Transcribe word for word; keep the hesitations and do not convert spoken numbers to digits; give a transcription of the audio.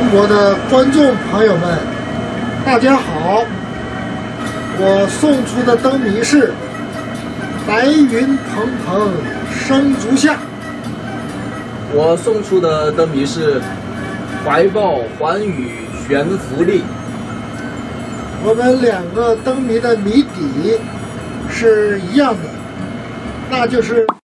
中国的观众朋友们，大家好！我送出的灯谜是“白云蓬蓬生竹下”。 我送出的灯谜是“怀抱寰宇悬浮力”。 我们两个灯谜的谜底是一样的，那就是